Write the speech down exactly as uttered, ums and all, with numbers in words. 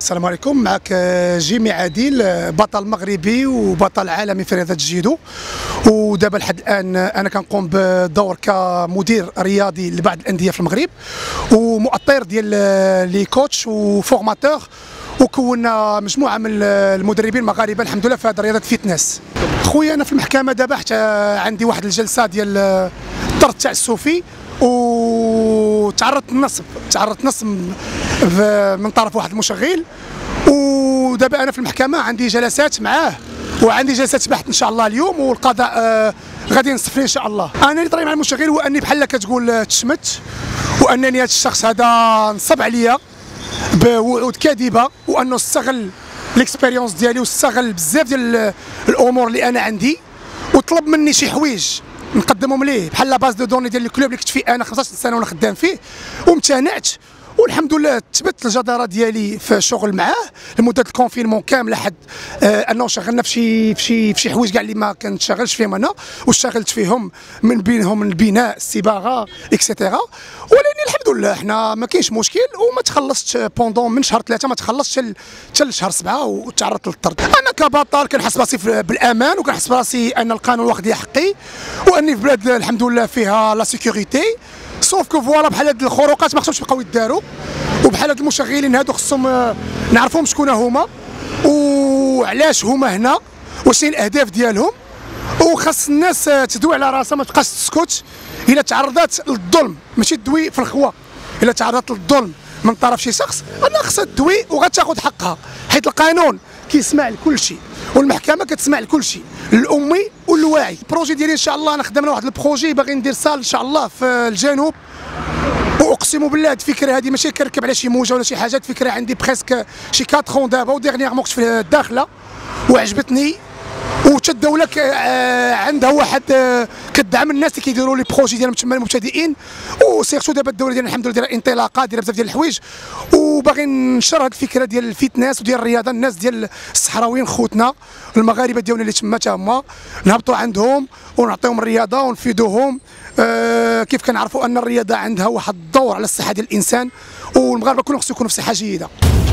السلام عليكم. معك جيمي عادل، بطل مغربي وبطل عالمي في رياضه الجيدو. ودابا لحد الان انا كنقوم بدور كمدير رياضي لبعض الانديه في المغرب ومؤطر ديال لي كوتش وفورماتور، وكونا مجموعه من المدربين المغاربه الحمد لله في هذه رياضه فيتنس. خويا انا في المحكمه دابا حتى عندي واحد الجلسه ديال الطرد تاع السوفي، وتعرضت للنصب تعرضت نصب من طرف واحد المشغل، ودابا انا في المحكمه عندي جلسات معاه وعندي جلسات بحث ان شاء الله اليوم، والقضاء آه غادي ينصف لي ان شاء الله. انا اللي طري مع المشغل هو اني بحال كتقول تشمت، وانني هذا الشخص هذا نصب عليا بوعود كاذبه، وانه استغل ليكسبيريونس ديالي واستغل بزاف ديال الامور اللي انا عندي، وطلب مني شي حوايج نقدمهم ليه بحال لا باز دو دوني ديال الكلوب اللي كنت فيه انا خمسطاش سنه وانا خدام فيه، وامتنعت. والحمد لله تثبت الجداره ديالي في الشغل معاه لمده الكونفينمون كامله، حد آه انه شغلنا في شي في شي في شي حوايج كاع اللي ما كنشتغلش فيهم انا، واشتغلت فيهم من بينهم البناء، الصباغه اكسيتيرا. ولكن الحمد لله حنا ما كاينش مشكل، وما تخلصتش بوندون من شهر ثلاثه، ما تخلصتش حتى لشهر سبعه وتعرضت للطرد. انا كبطل كنحس براسي بالامان، وكنحس براسي ان القانون واخد لي حقي، واني في بلاد الحمد لله فيها لا سيكوريتي. سوف كو فوالا بحال هاد الخروقات ما خصهمش يبقاو يداروا، وبحال هاد المشغلين هادو خصهم نعرفوهم شكون هما وعلاش هما هنا وشنو الاهداف ديالهم، وخاص الناس تدوي على راسها ما تبقاش تسكت الا تعرضات للظلم، ماشي تدوي في الخوا. الا تعرضت للظلم من طرف شي شخص انا خصها تدوي وغتاخذ حقها، حيت القانون كيسمع لكل شيء والمحكمه كتسمع لكل شيء، الامي والواعي. البروجي ديالي ان شاء الله انا خدامنا واحد البروجي باغي ندير صال ان شاء الله في الجنوب، واقسم بالله هاد الفكره هذه ماشي كنركب على شي موجه ولا شي حاجه، الفكره عندي بريسك شي أربعة عشر دابا، وديرنيغمون كنت في الداخله وعجبتني، وحتى الدوله عندها واحد كتدعم الناس اللي كيديروا لي بروجي ديالهم تما المبتدئين، وسيرتو دابا الدوله ديالنا الحمد لله دايره انطلاقه، دايره بزاف ديال الحوايج، وباغي ننشر هذه الفكره ديال الفيتنس وديال الرياضه. الناس ديال الصحراويين خوتنا المغاربه ديالنا اللي تما تا هما نهبطوا عندهم ونعطيهم الرياضه ونفيدوهم. آه كيف كنعرفوا ان الرياضه عندها واحد الدور على الصحه ديال الانسان، والمغاربه كلهم خصهم يكونوا في صحه جيده.